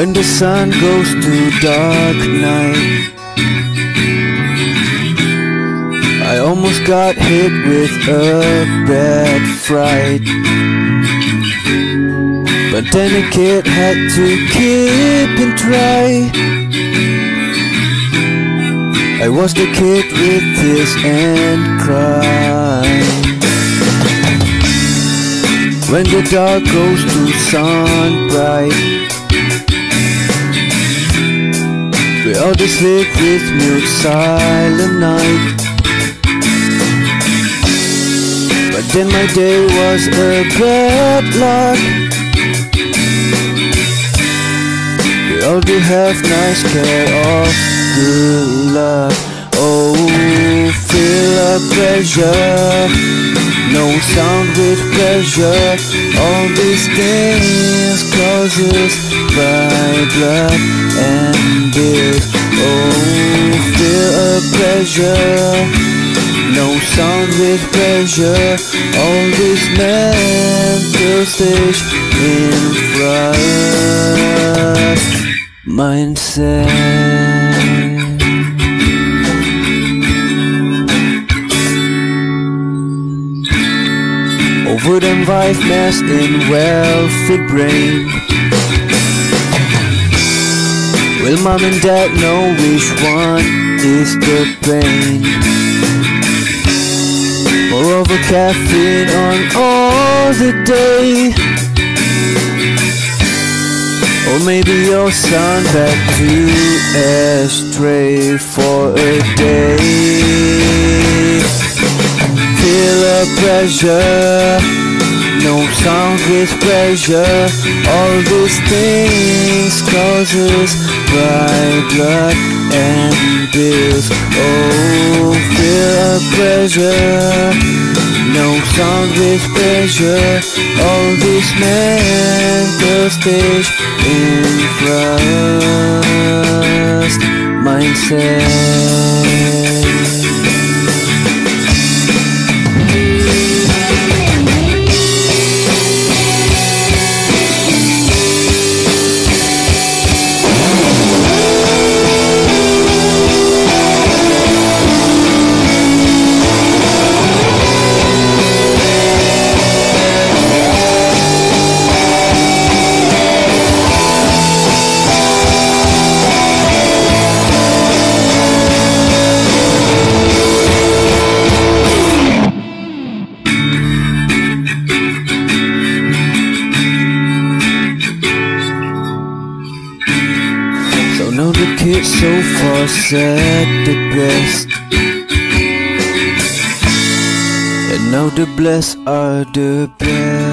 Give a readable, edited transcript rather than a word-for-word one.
When the sun goes to dark night, I almost got hit with a bad fright. But then a kid had to keep and try. I was the kid with tears and cry. When the dark goes to sun bright, we all just live with mute silent night. But then my day was a bad luck. We all do have nice care of good luck. Oh, feel a pressure, no sound with pleasure. All these things causes by blood and bills. Oh, feel a pleasure, no sound with pleasure. All this mental stage in frust mindset. Over them wife mess in wealthy brain. Will mom and dad know which one is the pain? Moreover, caffeine on all the day. Or maybe your son back to ashtray for a day. Feel a pressure, no sound with pleasure. All these things causes by blood and bills. Oh, feel a pressure, no sound with pleasure. All this mental stage in frust mindset. Now the kids so far said the best, and now the blessed are the best.